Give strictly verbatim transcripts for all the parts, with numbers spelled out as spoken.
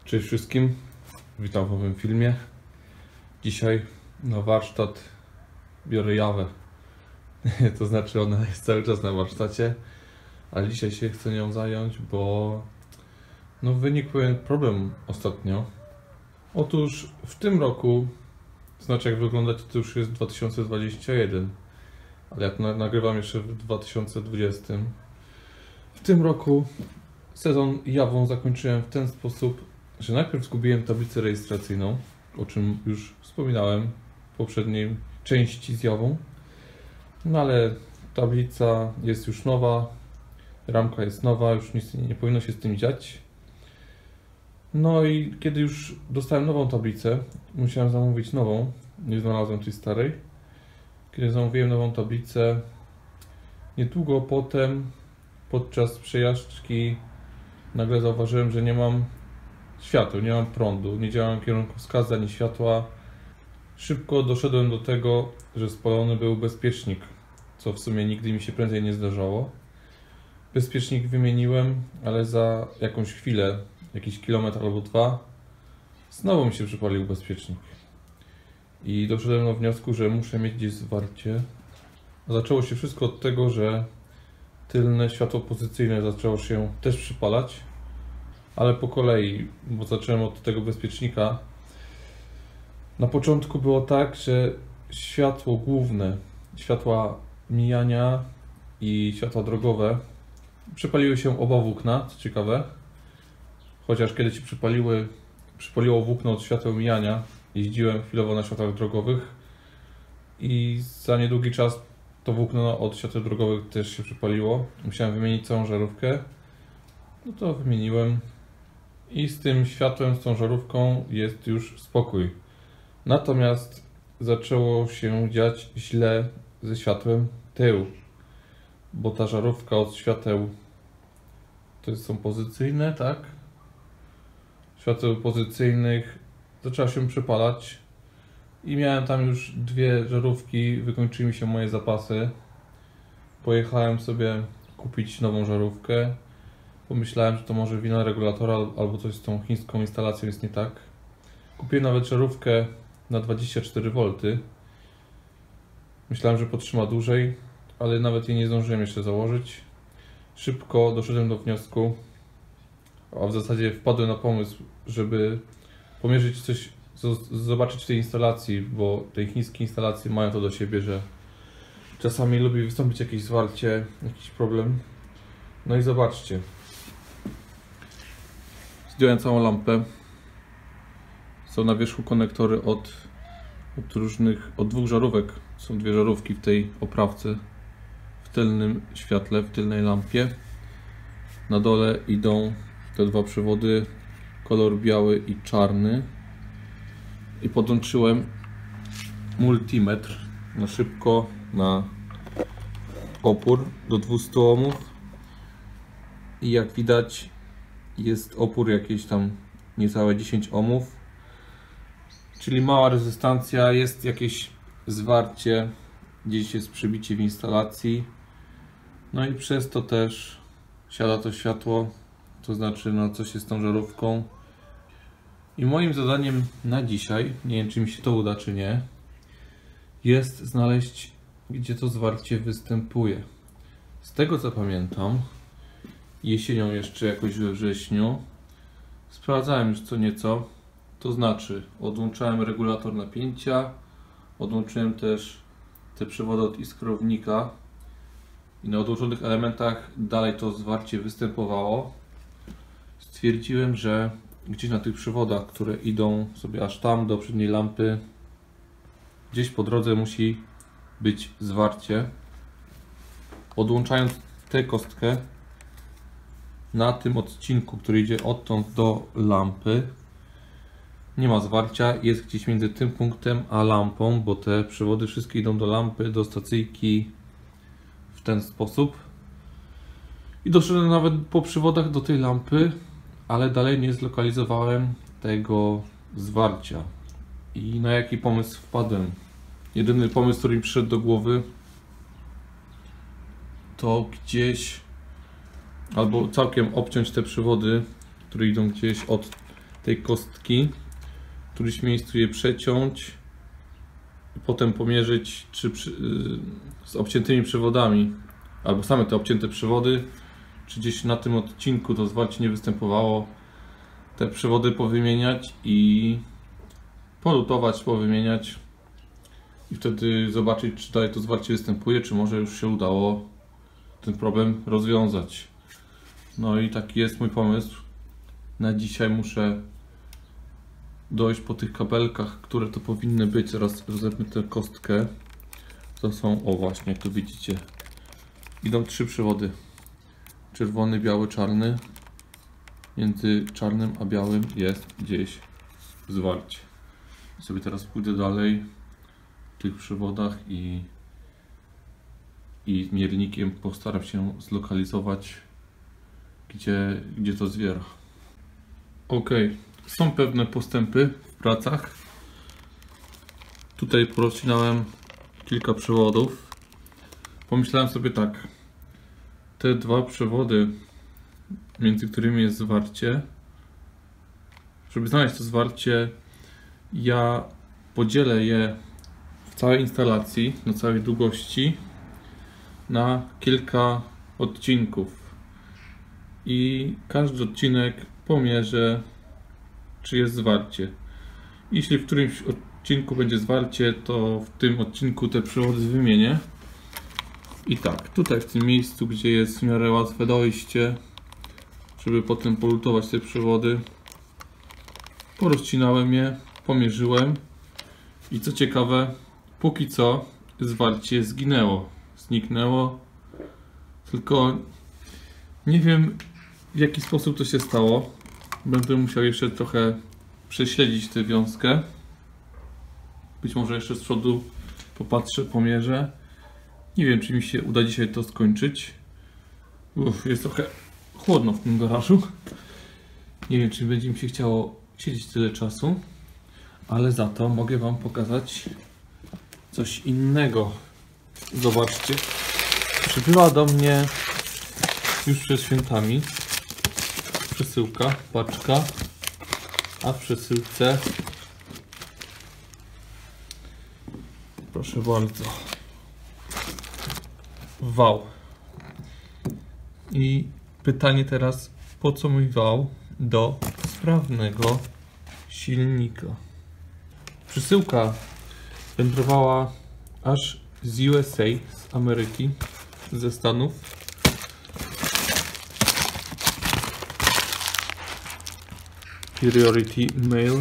Cześć wszystkim, witam w nowym filmie. Dzisiaj na warsztat biorę Jawę. To znaczy ona jest cały czas na warsztacie, ale dzisiaj się chcę nią zająć, bo no wynikł pewien problem ostatnio. Otóż w tym roku, znaczy jak wygląda to już jest dwa tysiące dwudziesty pierwszy, ale ja nagrywam jeszcze w dwa tysiące dwudziestym. W tym roku sezon Jawą zakończyłem w ten sposób, że najpierw zgubiłem tablicę rejestracyjną, o czym już wspominałem w poprzedniej części z Jawą. No ale tablica jest już nowa, ramka jest nowa, już nic nie powinno się z tym dziać. No i kiedy już dostałem nową tablicę, musiałem zamówić nową, nie znalazłem tej starej. Kiedy zamówiłem nową tablicę, niedługo potem, podczas przejażdżki, nagle zauważyłem, że nie mam świateł, nie mam prądu, nie działają kierunkowskazy ani światła. Szybko doszedłem do tego, że spalony był bezpiecznik, co w sumie nigdy mi się prędzej nie zdarzało. Bezpiecznik wymieniłem, ale za jakąś chwilę, jakiś kilometr albo dwa, znowu mi się przypalił bezpiecznik. I doszedłem do wniosku, że muszę mieć gdzieś zwarcie. Zaczęło się wszystko od tego, że tylne światło pozycyjne zaczęło się też przypalać, ale po kolei, bo zacząłem od tego bezpiecznika. Na początku było tak, że światło główne, światła mijania i światła drogowe przypaliły się oba włókna, co ciekawe. Chociaż kiedy się przypaliły, przypaliło włókno od świateł mijania, jeździłem chwilowo na światłach drogowych i za niedługi czas to włókno od świateł drogowych też się przypaliło. Musiałem wymienić całą żarówkę. No to wymieniłem i z tym światłem, z tą żarówką jest już spokój. Natomiast zaczęło się dziać źle ze światłem tył, bo ta żarówka od świateł to są pozycyjne, tak? Świateł pozycyjnych zaczęła się przepalać i miałem tam już dwie żarówki, wykończyły mi się moje zapasy. Pojechałem sobie kupić nową żarówkę. Pomyślałem, że to może wina regulatora albo coś z tą chińską instalacją jest nie tak. Kupiłem nawet żarówkę na dwadzieścia cztery wolty. Myślałem, że potrzyma dłużej, ale nawet jej nie zdążyłem jeszcze założyć. Szybko doszedłem do wniosku, a w zasadzie wpadłem na pomysł, żeby pomierzyć coś, zobaczyć w tej instalacji, bo tej chińskiej instalacji mają to do siebie, że czasami lubi wystąpić jakieś zwarcie, jakiś problem. No i zobaczcie. Zdjąłem całą lampę. Są na wierzchu konektory od, od różnych, od dwóch żarówek. Są dwie żarówki w tej oprawce, w tylnym świetle, w tylnej lampie. Na dole idą te dwa przewody, kolor biały i czarny. I podłączyłem multimetr na szybko, na opór do dwieście ohmów. I jak widać, jest opór jakieś tam niecałe dziesięć ohmów, czyli mała rezystancja, jest jakieś zwarcie, gdzieś jest przebicie w instalacji, no i przez to też siada to światło, to znaczy no coś jest z tą żarówką. I moim zadaniem na dzisiaj, nie wiem czy mi się to uda czy nie, jest znaleźć, gdzie to zwarcie występuje. Z tego co pamiętam, jesienią jeszcze jakoś we wrześniu sprawdzałem już co nieco, to znaczy odłączałem regulator napięcia, odłączyłem też te przewody od iskrownika i na odłączonych elementach dalej to zwarcie występowało. Stwierdziłem, że gdzieś na tych przewodach, które idą sobie aż tam do przedniej lampy, gdzieś po drodze musi być zwarcie. Odłączając tę kostkę na tym odcinku, który idzie odtąd do lampy, nie ma zwarcia, jest gdzieś między tym punktem a lampą, bo te przewody wszystkie idą do lampy, do stacyjki w ten sposób. I doszedłem nawet po przewodach do tej lampy, ale dalej nie zlokalizowałem tego zwarcia. I na jaki pomysł wpadłem? Jedyny pomysł, który mi przyszedł do głowy, to gdzieś albo całkiem obciąć te przewody, które idą gdzieś od tej kostki, w którymś miejscu je przeciąć i potem pomierzyć, czy przy, yy, z obciętymi przewodami, albo same te obcięte przewody, czy gdzieś na tym odcinku to zwarcie nie występowało, te przewody powymieniać i polutować, powymieniać i wtedy zobaczyć, czy dalej to zwarcie występuje, czy może już się udało ten problem rozwiązać. No i taki jest mój pomysł. Na dzisiaj muszę dojść po tych kabelkach, które to powinny być. Zaraz rozepnę tę kostkę. To są, o właśnie, jak tu widzicie, idą trzy przewody. Czerwony, biały, czarny. Między czarnym a białym jest gdzieś zwarcie. I sobie teraz pójdę dalej w tych przewodach i, i miernikiem postaram się zlokalizować, gdzie, gdzie to zwiera. Ok, są pewne postępy w pracach. Tutaj porozcinałem kilka przewodów. Pomyślałem sobie tak, te dwa przewody, między którymi jest zwarcie, żeby znaleźć to zwarcie, ja podzielę je w całej instalacji, na całej długości, na kilka odcinków i każdy odcinek pomierzę, czy jest zwarcie. Jeśli w którymś odcinku będzie zwarcie, to w tym odcinku te przewody wymienię. I tak, tutaj w tym miejscu, gdzie jest w miarę łatwe dojście, żeby potem polutować te przewody, porozcinałem je, pomierzyłem i co ciekawe, póki co zwarcie zginęło, zniknęło, tylko nie wiem, w jaki sposób to się stało. Będę musiał jeszcze trochę prześledzić tę wiązkę. Być może jeszcze z przodu popatrzę, pomierzę. Nie wiem, czy mi się uda dzisiaj to skończyć. Uff, jest trochę chłodno w tym garażu. Nie wiem, czy będzie mi się chciało siedzieć tyle czasu. Ale za to mogę wam pokazać coś innego. Zobaczcie. Przybyła do mnie już przed świętami przesyłka, paczka, a w przesyłce, proszę bardzo, wał. I pytanie teraz, po co mój wał do sprawnego silnika? Przesyłka wędrowała aż z U S A, z Ameryki, ze Stanów. Priority Mail.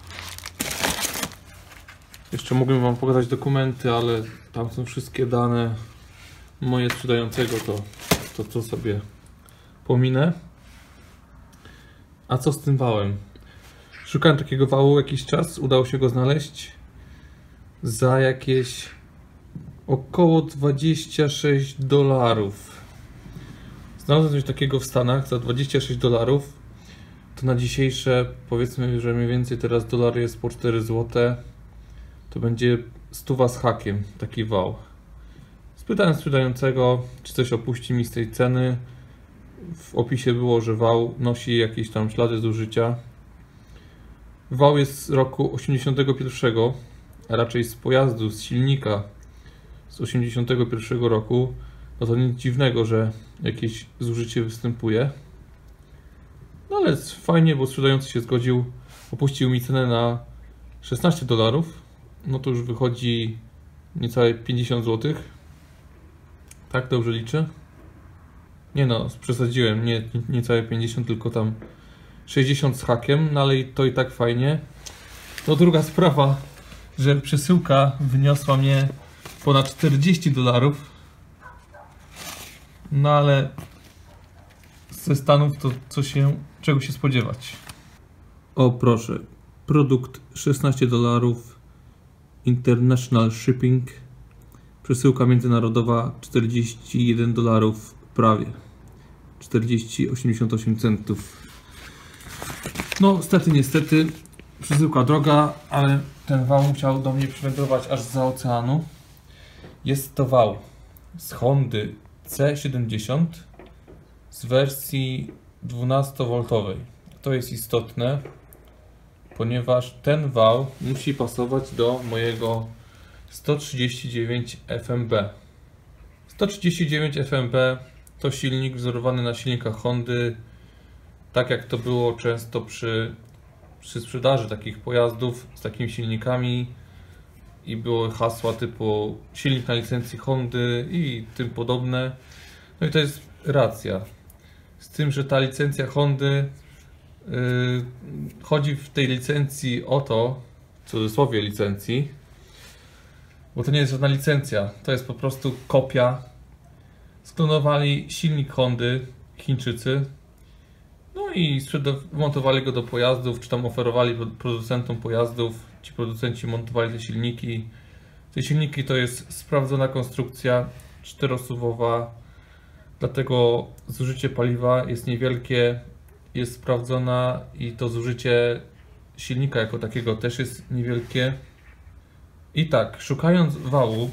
Jeszcze mógłbym wam pokazać dokumenty, ale tam są wszystkie dane moje sprzedającego, to to, to sobie pominę. A co z tym wałem? Szukałem takiego wału jakiś czas, udało się go znaleźć za jakieś około dwadzieścia sześć dolarów. Znalazłem coś takiego w Stanach za dwadzieścia sześć dolarów. To na dzisiejsze, powiedzmy, że mniej więcej teraz dolar jest po cztery złote. To będzie stuwa z hakiem, taki wał. Spytałem sprzedającego, czy coś opuści mi z tej ceny. W opisie było, że wał nosi jakieś tam ślady zużycia. Wał jest z roku osiemdziesiątego pierwszego, a raczej z pojazdu, z silnika z osiemdziesiątego pierwszego roku. No to nic dziwnego, że jakieś zużycie występuje. No ale fajnie, bo sprzedający się zgodził, opuścił mi cenę na szesnaście dolarów. No to już wychodzi niecałe pięćdziesiąt złotych. Tak, dobrze liczę? Nie no, przesadziłem, nie niecałe pięćdziesiąt, tylko tam sześćdziesiąt z hakiem, no ale to i tak fajnie. No druga sprawa, że przesyłka wyniosła mnie ponad czterdzieści dolarów. No ale ze Stanów to co się, czego się spodziewać. O proszę, produkt szesnaście dolarów, International Shipping, przesyłka międzynarodowa czterdzieści jeden dolarów prawie, czterdzieści osiemdziesiąt osiem centów. No niestety, niestety, przesyłka droga, ale ten wał musiał do mnie przywędrować aż zza oceanu. Jest to wał z Hondy C siedemdziesiąt z wersji dwunastowoltowej. To jest istotne, ponieważ ten wał musi pasować do mojego sto trzydzieści dziewięć F M B. sto trzydzieści dziewięć F M B to silnik wzorowany na silnikach Hondy, tak jak to było często przy, przy sprzedaży takich pojazdów z takimi silnikami i były hasła typu silnik na licencji Hondy i tym podobne. No i to jest racja. Z tym, że ta licencja Hondy yy, chodzi w tej licencji o to, w cudzysłowie licencji, bo to nie jest żadna licencja, to jest po prostu kopia. Sklonowali silnik Hondy Chińczycy, no i montowali go do pojazdów, czy tam oferowali producentom pojazdów. Ci producenci montowali te silniki. Te silniki to jest sprawdzona konstrukcja czterosuwowa, dlatego zużycie paliwa jest niewielkie, jest sprawdzona i to zużycie silnika jako takiego też jest niewielkie. I tak, szukając wału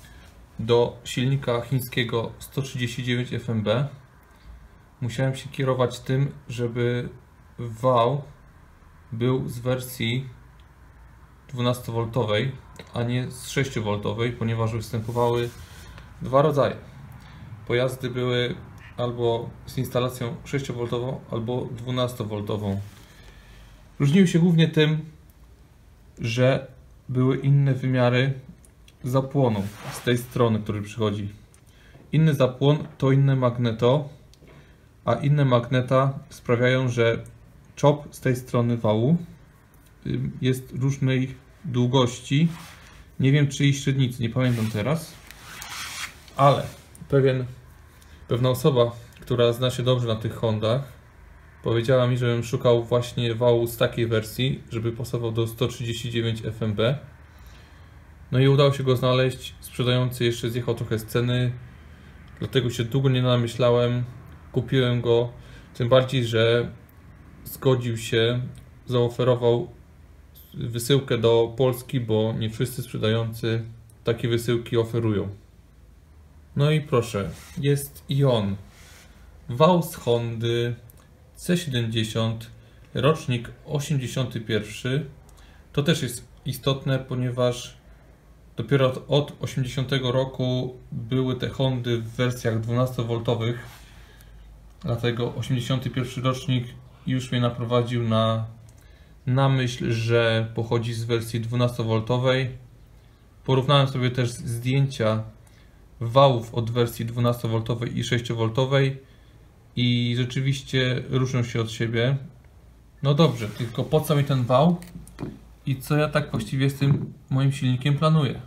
do silnika chińskiego sto trzydzieści dziewięć F M B, musiałem się kierować tym, żeby wał był z wersji dwunastowoltowej, a nie z sześciowoltowej, ponieważ występowały dwa rodzaje. Pojazdy były albo z instalacją sześciowoltową, albo dwunastowoltową. Różniły się głównie tym, że były inne wymiary zapłonu z tej strony, który przychodzi. Inny zapłon to inne magneto, a inne magneta sprawiają, że czop z tej strony wału jest różnej długości. Nie wiem, czy i średnicy, nie pamiętam teraz, ale pewien, pewna osoba, która zna się dobrze na tych Hondach, powiedziała mi, żebym szukał właśnie wału z takiej wersji, żeby pasował do sto trzydzieści dziewięć F M B. No i udało się go znaleźć. Sprzedający jeszcze zjechał trochę z ceny, dlatego się długo nie namyślałem. Kupiłem go, tym bardziej, że zgodził się, zaoferował wysyłkę do Polski, bo nie wszyscy sprzedający takie wysyłki oferują. No i proszę, jest i on. Wał z Hondy C siedemdziesiąt, rocznik osiemdziesiąty pierwszy. To też jest istotne, ponieważ dopiero od, od osiemdziesiątego roku były te Hondy w wersjach dwunastowoltowych. Dlatego osiemdziesiąty pierwszy rocznik już mnie naprowadził na, na myśl, że pochodzi z wersji dwunastowoltowej. Porównałem sobie też zdjęcia wałów od wersji dwunastowoltowej i sześciowoltowej i rzeczywiście różnią się od siebie. No dobrze, tylko po co mi ten wał i co ja tak właściwie z tym moim silnikiem planuję?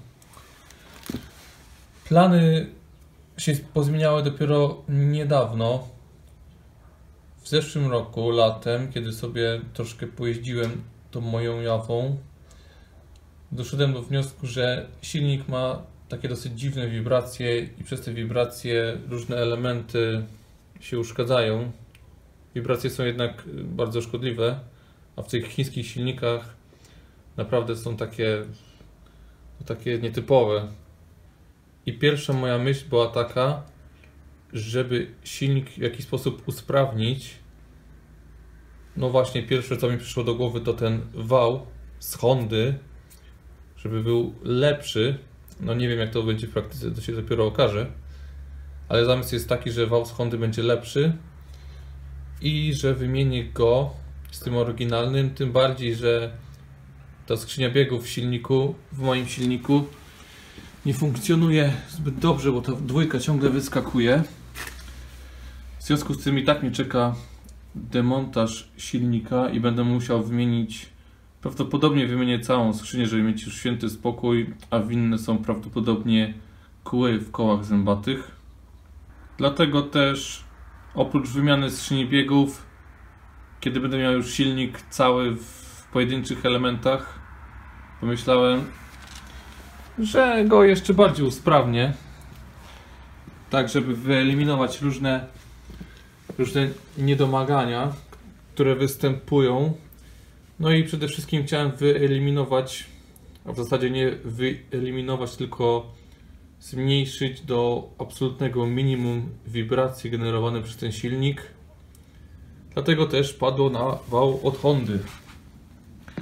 Plany się pozmieniały dopiero niedawno. W zeszłym roku, latem, kiedy sobie troszkę pojeździłem tą moją Jawą, doszedłem do wniosku, że silnik ma takie dosyć dziwne wibracje i przez te wibracje różne elementy się uszkadzają. Wibracje są jednak bardzo szkodliwe, a w tych chińskich silnikach naprawdę są takie, takie nietypowe. I pierwsza moja myśl była taka, żeby silnik w jakiś sposób usprawnić. No właśnie, pierwsze co mi przyszło do głowy to ten wał z Hondy, żeby był lepszy. No nie wiem, jak to będzie w praktyce, to się dopiero okaże, ale zamysł jest taki, że wał z Hondy będzie lepszy i że wymienię go z tym oryginalnym, tym bardziej, że ta skrzynia biegów w silniku, w moim silniku nie funkcjonuje zbyt dobrze, bo ta dwójka ciągle wyskakuje. W związku z tym i tak mnie czeka demontaż silnika i będę musiał wymienić, prawdopodobnie wymienię całą skrzynię, żeby mieć już święty spokój, a winne są prawdopodobnie kły w kołach zębatych. Dlatego też oprócz wymiany skrzyni biegów, kiedy będę miał już silnik cały w pojedynczych elementach, pomyślałem, że go jeszcze bardziej usprawnię, tak żeby wyeliminować różne, różne niedomagania, które występują. No i przede wszystkim chciałem wyeliminować, a w zasadzie nie wyeliminować, tylko zmniejszyć do absolutnego minimum wibracje generowane przez ten silnik. Dlatego też padło na wał od Hondy.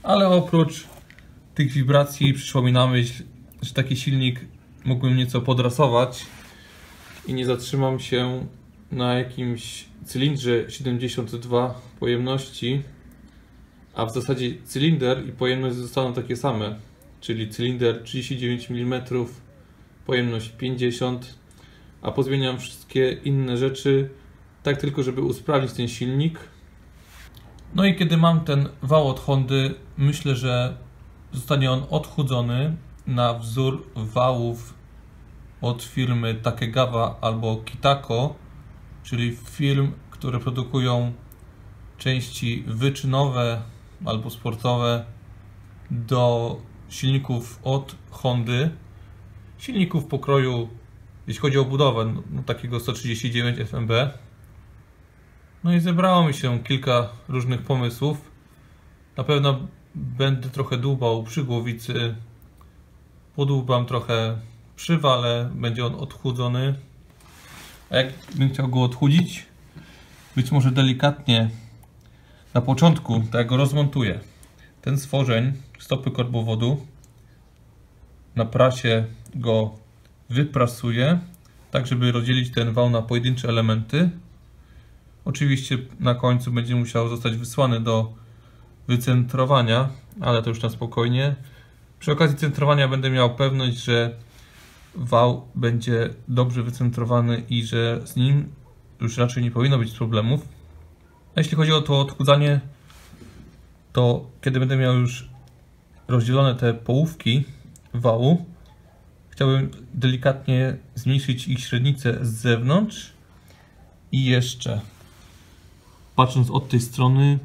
Ale oprócz tych wibracji przyszło mi na myśl, że taki silnik mógłbym nieco podrasować i nie zatrzymam się na jakimś cylindrze siedemdziesiąt dwa pojemności, a w zasadzie cylinder i pojemność zostaną takie same, czyli cylinder trzydzieści dziewięć milimetrów, pojemność pięćdziesiąt, a pozmieniam wszystkie inne rzeczy, tak tylko żeby usprawnić ten silnik. No i kiedy mam ten wał od Hondy, myślę, że zostanie on odchudzony na wzór wałów od firmy Takegawa albo Kitako, czyli firm, które produkują części wyczynowe albo sportowe do silników od Hondy. Silników pokroju, jeśli chodzi o budowę, no, takiego sto trzydzieści dziewięć F M B. No i zebrało mi się kilka różnych pomysłów. Na pewno będę trochę dłubał przy głowicy. Podłubam trochę przy wale, będzie on odchudzony. A jakbym chciał go odchudzić, być może delikatnie na początku, tak jak go rozmontuję, ten stworzeń stopy korbowodu na prasie go wyprasuję, tak żeby rozdzielić ten wał na pojedyncze elementy. Oczywiście na końcu będzie musiał zostać wysłany do wycentrowania, ale to już na spokojnie. Przy okazji centrowania będę miał pewność, że wał będzie dobrze wycentrowany i że z nim już raczej nie powinno być problemów. A jeśli chodzi o to odchudzanie, to kiedy będę miał już rozdzielone te połówki wału, chciałbym delikatnie zmniejszyć ich średnicę z zewnątrz i jeszcze, patrząc od tej strony,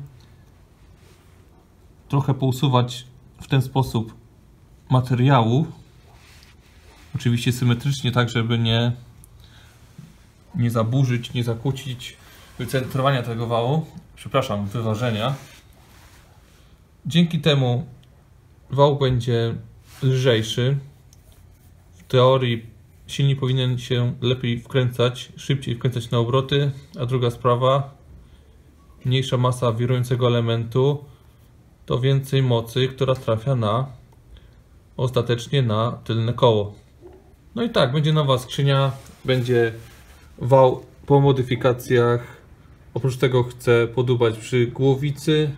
trochę pousuwać w ten sposób materiału, oczywiście symetrycznie, tak żeby nie, nie zaburzyć, nie zakłócić wycentrowania tego wału, przepraszam, wyważenia. Dzięki temu wał będzie lżejszy. W teorii silnik powinien się lepiej wkręcać, szybciej wkręcać na obroty, a druga sprawa, mniejsza masa wirującego elementu to więcej mocy, która trafia na ostatecznie na tylne koło. No i tak, będzie nowa skrzynia, będzie wał po modyfikacjach. Oprócz tego chcę podubać przy głowicy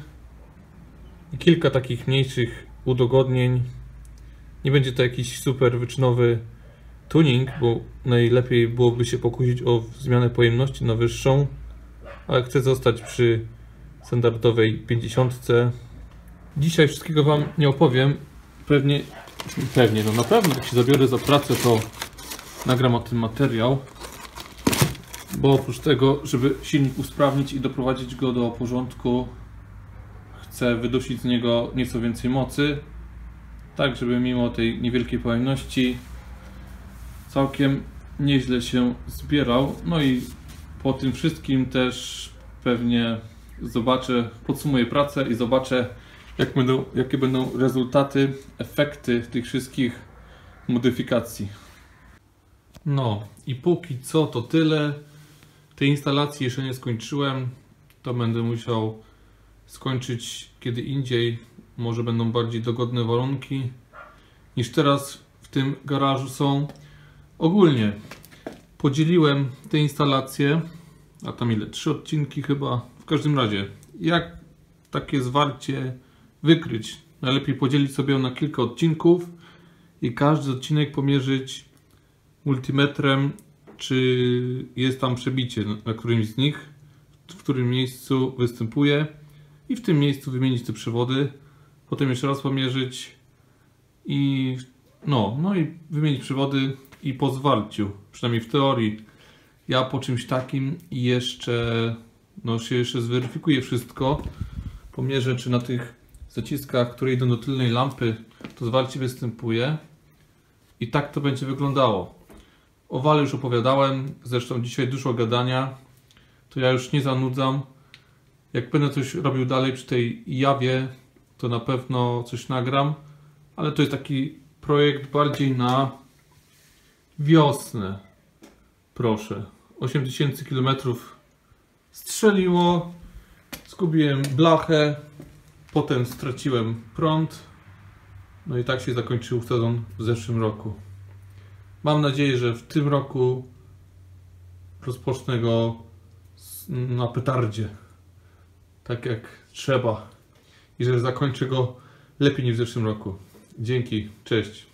i kilka takich mniejszych udogodnień. Nie będzie to jakiś super wyczynowy tuning, bo najlepiej byłoby się pokusić o zmianę pojemności na wyższą, ale chcę zostać przy standardowej pięćdziesiątce. Dzisiaj wszystkiego Wam nie opowiem. Pewnie, pewnie, no na pewno jak się zabiorę za pracę, to nagram o tym materiał. Bo oprócz tego, żeby silnik usprawnić i doprowadzić go do porządku, chcę wydusić z niego nieco więcej mocy, tak żeby mimo tej niewielkiej pojemności całkiem nieźle się zbierał. No i po tym wszystkim też pewnie zobaczę, podsumuję pracę i zobaczę, jak będą, jakie będą rezultaty, efekty tych wszystkich modyfikacji. No i póki co to tyle. Tej instalacji jeszcze nie skończyłem. To będę musiał skończyć kiedy indziej. Może będą bardziej dogodne warunki niż teraz w tym garażu są. Ogólnie podzieliłem te instalacje, a tam ile? Trzy odcinki chyba. W każdym razie, jak takie zwarcie wykryć? Najlepiej podzielić sobie na kilka odcinków i każdy odcinek pomierzyć multimetrem, czy jest tam przebicie na którymś z nich, w którym miejscu występuje, i w tym miejscu wymienić te przewody, potem jeszcze raz pomierzyć i no, no i wymienić przewody i po zwarciu, przynajmniej w teorii. Ja po czymś takim jeszcze no się jeszcze zweryfikuję wszystko, pomierzę, czy na tych zaciskach, które idą do tylnej lampy, to zwarcie występuje i tak to będzie wyglądało. O wale już opowiadałem, zresztą dzisiaj dużo gadania, to ja już nie zanudzam. Jak będę coś robił dalej przy tej jawie, to na pewno coś nagram, ale to jest taki projekt bardziej na wiosnę. Proszę, osiem tysięcy kilometrów strzeliło, zgubiłem blachę, Potem straciłem prąd. No i tak się zakończył sezon w zeszłym roku. Mam nadzieję, że w tym roku rozpocznę go na petardzie, tak jak trzeba, i że zakończę go lepiej niż w zeszłym roku. Dzięki, cześć.